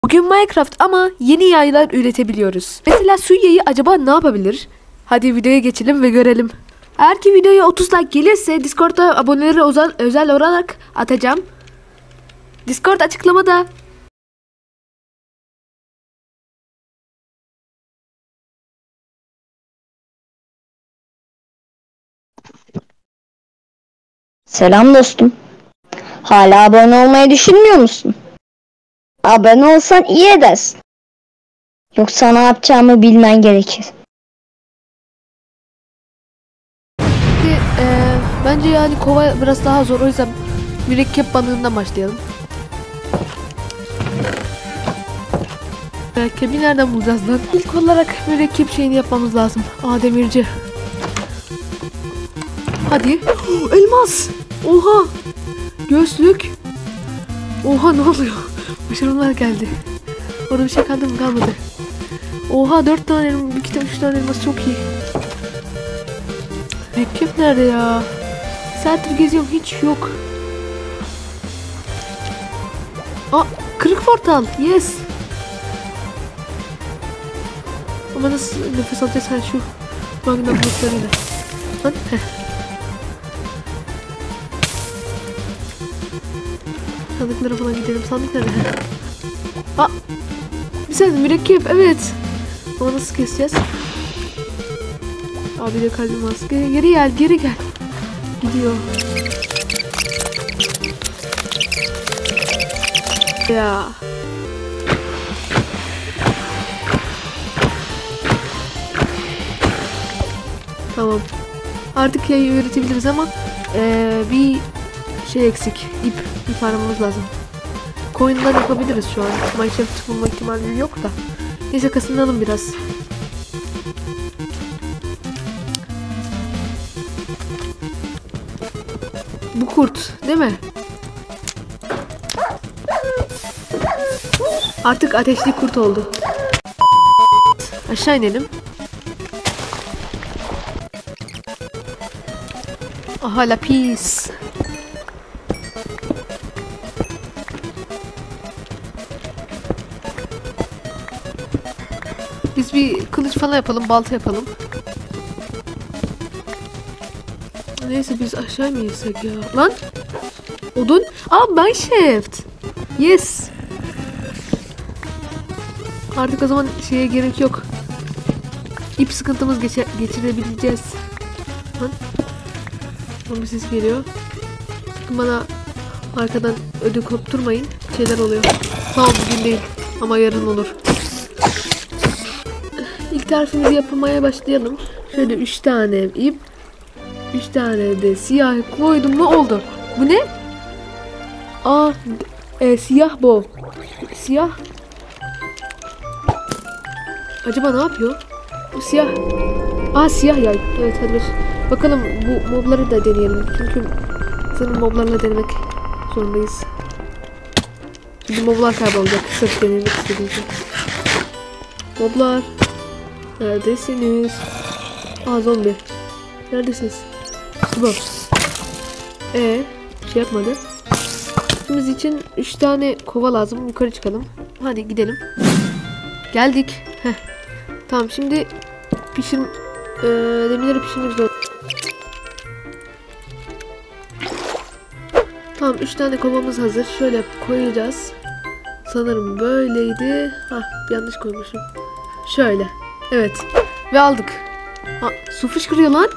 Bugün Minecraft ama yeni yaylar üretebiliyoruz. Mesela su yayı acaba ne yapabilir? Hadi videoya geçelim ve görelim. Eğer ki videoya 30 like gelirse Discord'da abonelere özel olarak atacağım. Discord açıklamada. Selam dostum. Hala abone olmayı düşünmüyor musun? Abone olsan iyi edersin. Yoksa ne yapacağımı bilmen gerekir. Bence yani kova biraz daha zor, o yüzden mürekkep balığından başlayalım. Mürekkebi nereden bulacağız lan? İlk olarak mürekkep şeyini yapmamız lazım. Demirci. Hadi. Elmas. Oha. Gözlük. Oha, ne oluyor? Başarımlar geldi. Orada bir şey kaldı mı? Kalmadı. Oha, 4 tane elmas, 2 tane 3 tane elmas, çok iyi. Mürekkep nerede ya? Saattir geziyorum, hiç yok. Kırık portal. Yes. Ama nasıl nefes alacağız sen şu magna bloklarıyla? Lan sandıklara falan gidelim. Sandık nerede? Bir saniye, mürekkep, evet. Ama nasıl keseceğiz? Abi de kalbim az. Geri gel. Gidiyor. Ya. Tamam. Artık yayı üretebiliriz ama bir şey eksik. İp aramamız lazım. Coin'dan yapabiliriz şu an. Minecraft bulma ihtimali yok da. Neyse, kasınalım biraz. Bu kurt değil mi? Artık ateşli kurt oldu. Aşağı inelim. Aha, lapis. Biz bir kılıç falan yapalım, balta yapalım. Neyse, biz aşağı mı insek ya? Lan! Odun. Mineshaft. Yes. Artık o zaman şeye gerek yok. İp sıkıntımız geçirebileceğiz. Lan. Bir ses geliyor. Sakın bana arkadan ödü kopturmayın. Şeyler oluyor. Tamam, bugün değil ama yarın olur. İlk tarifimizi yapmaya başlayalım. Şöyle 3 tane ip, 3 tane de siyah koydum mu oldu. Bu ne? Siyah bu. Siyah. Acaba ne yapıyor? Bu siyah. Siyah yay. Evet, hadi bakalım, bu mobları da deneyelim. Çünkü sanırım moblarla denemek zorundayız. Şimdi moblar kaybolacak. Sırf denemek istediğim için. Moblar. Neredesiniz? Zombi. Neredesiniz? Bu. Şey yapmadı. Biz için 3 tane kova lazım. Yukarı çıkalım. Hadi gidelim. Geldik. Tamam, şimdi demirleri pişirmek zor. Tamam, 3 tane kovamız hazır. Şöyle koyacağız. Sanırım böyleydi. Yanlış koymuşum. Şöyle. Evet. Ve aldık. Su fışkırıyor lan.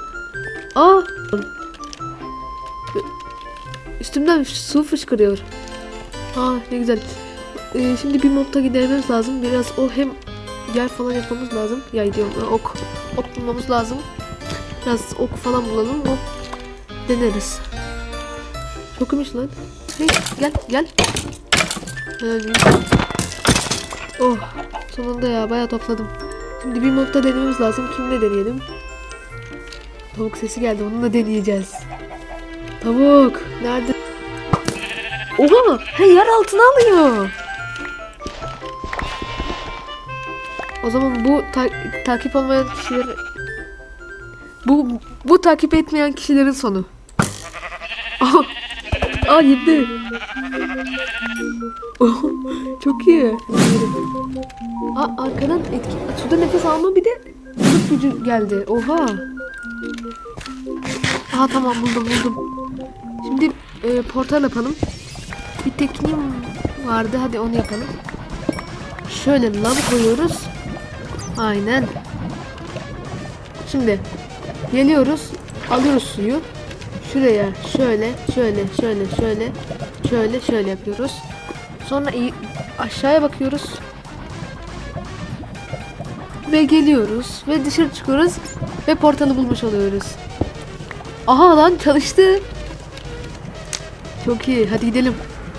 Üstümden su fışkırıyor. Ne güzel. Şimdi bir modda gidermemiz lazım. Biraz hem yer falan yapmamız lazım. Yay diyorum. Ok bulmamız lazım. Biraz ok falan bulalım. Deneriz. Çok iyiymiş lan. Hey, gel. Sonunda ya, bayağı topladım. Şimdi bir modda denememiz lazım. Kimle deneyelim? Tavuk sesi geldi. Onunla deneyeceğiz. Tavuk. Nerede? Oha! Yer altına alıyor. O zaman bu takip olmayan kişiler, bu takip etmeyen kişilerin sonu. Aa girdi. Oh, çok iyi. Aa arkadan suda nefes alma bir de bulut gücü geldi. Oha. Aha tamam buldum. Şimdi portal yapalım. Bir tekniğim vardı. Hadi onu yapalım. Şöyle lav koyuyoruz. Aynen. Şimdi geliyoruz. Alıyoruz suyu. Şuraya şöyle yapıyoruz. Sonra aşağıya bakıyoruz. Ve geliyoruz. Ve dışarı çıkıyoruz. Ve portalı bulmuş oluyoruz. Aha lan çalıştı. Çok iyi. Hadi gidelim.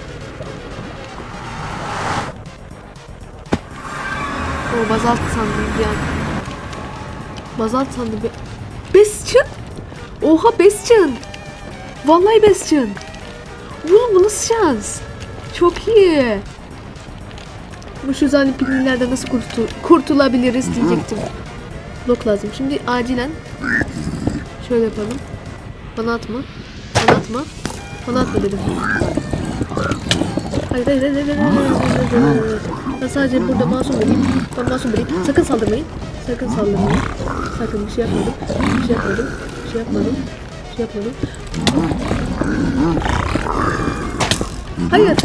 O bazalt sandım bir an. Bazalt sandım bir. Bastion. Oha Bastion. Vallahi Bastion. Bu nasıl şans? Çok iyi. Bu şu zalim pigmilerden nasıl kurtulabiliriz diyecektim. Blok lazım. Şimdi acilen şöyle yapalım. Bana atma dedim. Hayır. Ben sadece burada masum biriyim. Ben masum biriyim. Sakın saldırmayın. Sakın bir şey yapmadım. Hayır.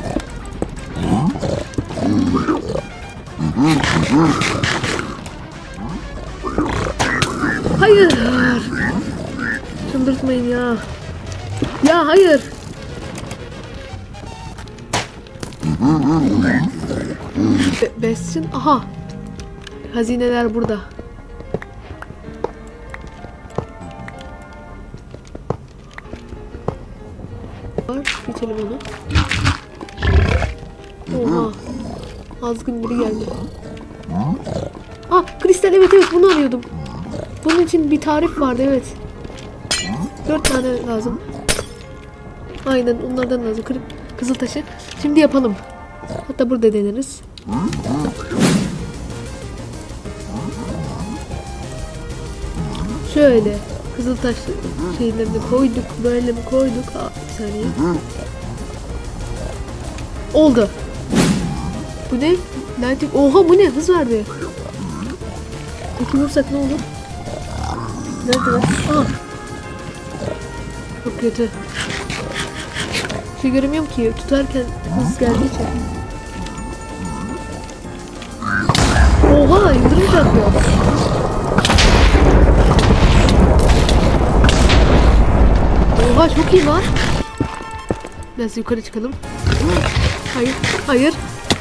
Hayır. Çıldırtmayın ya. Ya hayır. Bastion. Aha. Hazineler burada. Geçelim onu. Oha. Azgın biri geldi. Ah kristal evet bunu arıyordum. Bunun için bir tarif vardı evet. 4 tane lazım. Aynen onlardan lazım. Kızıl taşı. Şimdi yapalım. Hatta burada deneriz. Şöyle kızıl taş şeylerini koyduk. Böyle mi koyduk? Aa, bir saniye. Oldu. Bu ne? Oha bu ne? Hız verdi. Peki vursak ne olur? Nerede? Aa. Çok kötü. Şey göremiyorum ki tutarken hız geldiği için. Oha yıldırım çarpıyor. Oha çok iyi var. Biraz yukarı çıkalım. Hayır.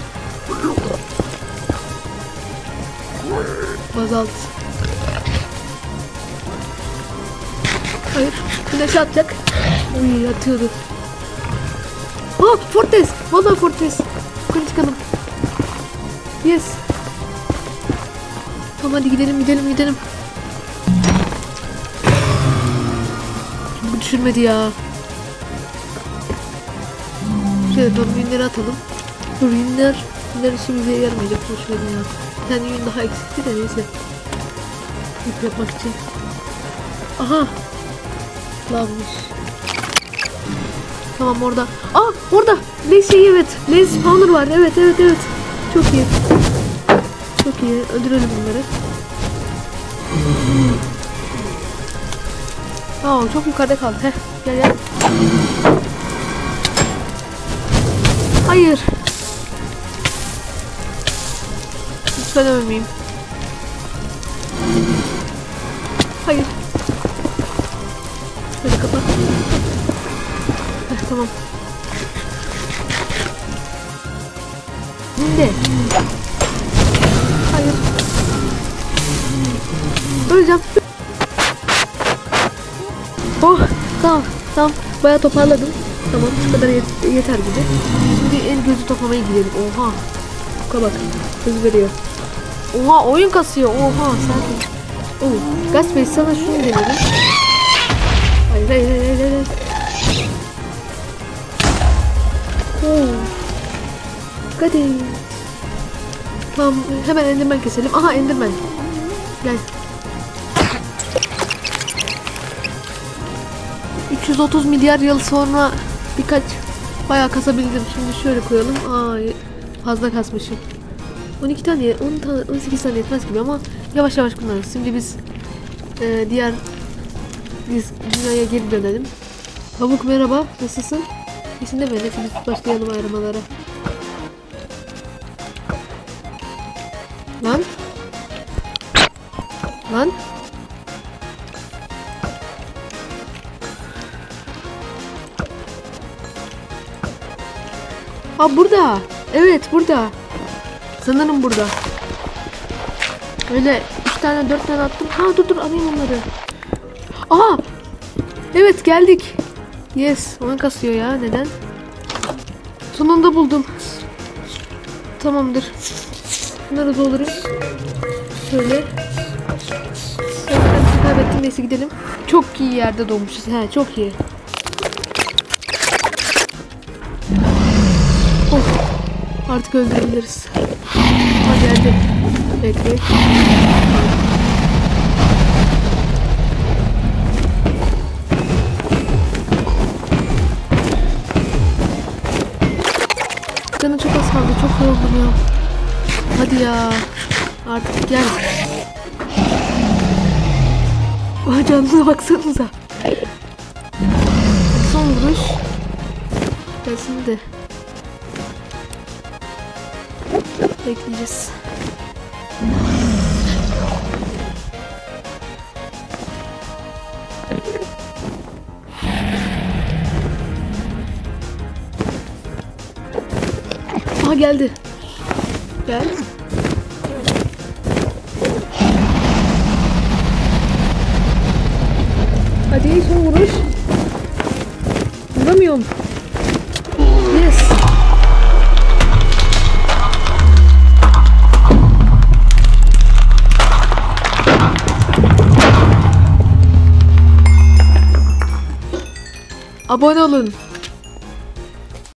Bazalt. Hayır. Güneş atacak. Uy atıyordu. Aa Fortress. Vallahi Fortress. Yukarı çıkalım. Yes. Tamam hadi gidelim. Bu düşürmedi ya. Şöyle yapalım. Yünleri atalım. Dur yünler işimize yaramayacak. Boş verin ya. Bir tane yün daha eksikti de neyse. İp yapmak için. Aha. Lavmış. Tamam orada. Aa orada. Lazy evet. Lazy spawner var. Evet. Çok iyi. Öldürelim bunları. Aa çok yukarıda kaldı. Heh. Gel. Hayır. Lütfen ölmeyeyim. Hayır. Şöyle kapat. Tamam. Ne? Hayır. Öleceğim. Oh tamam. Bayağı toparladım. Tamam bu kadar yeter gibi. Şimdi el gözü toplamaya gidelim. Oha. Buka bak. Hız veriyor. Oha oyun kasıyor. Oha sakin. Gasbey sana şunu denedim. Hayır. Hadi. Tamam hemen Enderman keselim. Aha Enderman. Gel. 330 milyar yıl sonra birkaç Bayağı kasabildim. Şimdi şöyle koyalım. Ay, fazla kasmışım. 12 tane, 10 tane, 18 tane yetmez gibi ama yavaş yavaş kullanırız. Şimdi biz diğer dünyaya geri dönelim. Pamuk merhaba, nasılsın? İyisin değil mi? Hepimiz başlayalım ayramalara. Lan. Lan. Aa, burada. Evet, burada. Sanırım burada. Öyle 3 tane 4 tane attım. Ha, dur alayım onları. Aha. Evet, geldik. Yes. Oyun kasıyor ya. Neden? Sonunda buldum. Tamamdır. Bunları doldurayım. Şöyle. Ben kaybettim. Neyse gidelim. Çok iyi yerde doğmuşuz. He, çok iyi. Of. Artık öldürebiliriz. Ha, geldi. Bekle. Canı çok az kaldı. Çok yoruldum ya. Hadi ya. Artık gel. Vay, canına baksanıza. Son vuruş. Gelsin de. Bekleyeceğiz. Aha, geldi. Gel. Hadi son vuruş. Vuramıyorum. Yes. Abone olun.